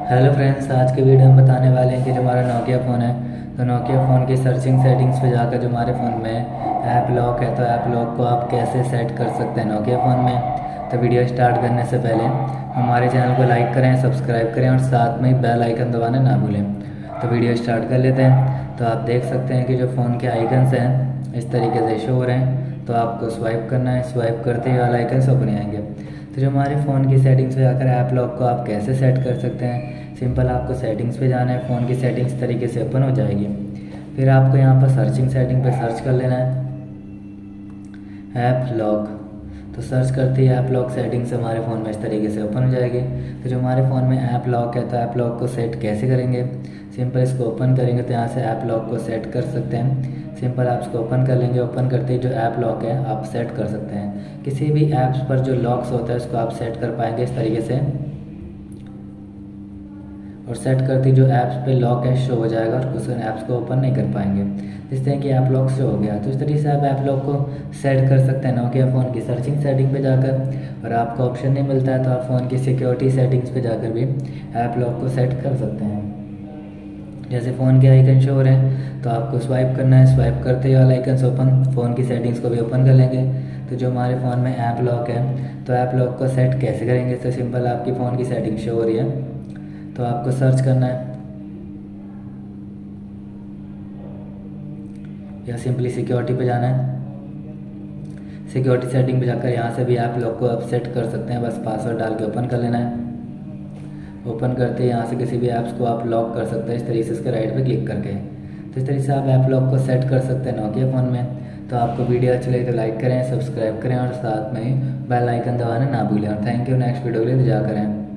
Hello friends, आज के video में बताने वाले हैं कि जो हमारा नोकिया फ़ोन है तो नोकिया फ़ोन की सर्चिंग सेटिंग्स पे जाकर जो हमारे फ़ोन में ऐप लॉक है तो ऐप लॉक को आप कैसे सेट कर सकते हैं नोकिया फ़ोन में। तो वीडियो स्टार्ट करने से पहले हमारे चैनल को लाइक करें, सब्सक्राइब करें और साथ में बेल आइकन दबाना ना भूलें। तो वीडियो स्टार्ट कर लेते हैं। तो आप देख सकते हैं कि जो फ़ोन के आइकन्स हैं इस तरीके से शो हो रहे हैं। तो आपको स्वाइप करना है, स्वाइप करते ही वाला आइकन्स ओपन आएंगे। तो जो हमारे फ़ोन की सेटिंग्स पे जाकर ऐप लॉक को आप कैसे सेट कर सकते हैं, सिंपल आपको सेटिंग्स पे जाना है, फ़ोन की सेटिंग्स तरीके से ओपन हो जाएगी। फिर आपको यहाँ पर सर्चिंग सेटिंग पे सर्च कर लेना है ऐप लॉक। तो सर्च करते ही ऐप लॉक सेटिंग्स हमारे फ़ोन में इस तरीके से ओपन हो जाएगी। तो जो हमारे फ़ोन में ऐप लॉक है तो ऐप लॉक को सेट कैसे करेंगे, सिंपल इसको ओपन करेंगे तो यहाँ से ऐप लॉक को सेट कर सकते हैं। सिंपल आप इसको ओपन कर लेंगे, ओपन करते ही जो ऐप लॉक है आप सेट कर सकते हैं। किसी भी ऐप्स पर जो लॉक्स होता है उसको आप सेट कर पाएंगे इस तरीके से। और सेट करते ही जो ऐप्स पे लॉक है शो हो जाएगा और उस ऐप्स को ओपन नहीं कर पाएंगे। जिस तरह कि ऐप लॉक शो हो गया तो इस तरीके से आप ऐप लॉक को सेट कर सकते हैं नोकिया फ़ोन की सर्चिंग सेटिंग पे जाकर। और आपको ऑप्शन नहीं मिलता है तो आप फ़ोन की सिक्योरिटी सेटिंग्स पे जाकर भी ऐप लॉक को सेट कर सकते हैं। जैसे फ़ोन के आइकन शो हो रहे हैं तो आपको स्वाइप करना है, स्वाइप करते ही वाला आइकन ओपन, फ़ोन की सेटिंग्स को भी ओपन कर लेंगे। तो जो हमारे फ़ोन में ऐप लॉक है तो ऐप लॉक को सेट कैसे करेंगे, तो सिंपल आपकी फ़ोन की सेटिंग शो हो रही है तो आपको सर्च करना है या सिंपली सिक्योरिटी पे जाना है। सिक्योरिटी सेटिंग पे जाकर यहाँ से भी ऐप लॉक को आप सेट कर सकते हैं, बस पासवर्ड डाल के ओपन कर लेना है। ओपन करते ही यहाँ से किसी भी ऐप्स को आप लॉक कर सकते हैं इस तरीके से इसके राइट पे क्लिक करके। तो इस तरीके से आप ऐप लॉक को सेट कर सकते हैं नोकिया फ़ोन में। तो आपको वीडियो अच्छी लगी तो लाइक करें, सब्सक्राइब करें और साथ में बेल आइकन दबाना ना भूलें। और थैंक यू। नेक्स्ट वीडियो के लिए इंतजार करें।